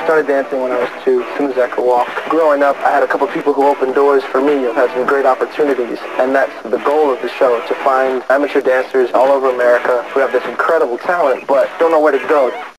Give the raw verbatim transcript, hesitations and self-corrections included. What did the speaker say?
Started dancing when I was two, as soon as I could walk. Growing up, I had a couple people who opened doors for me. I've had some great opportunities, and that's the goal of the show, to find amateur dancers all over America who have this incredible talent but don't know where to go.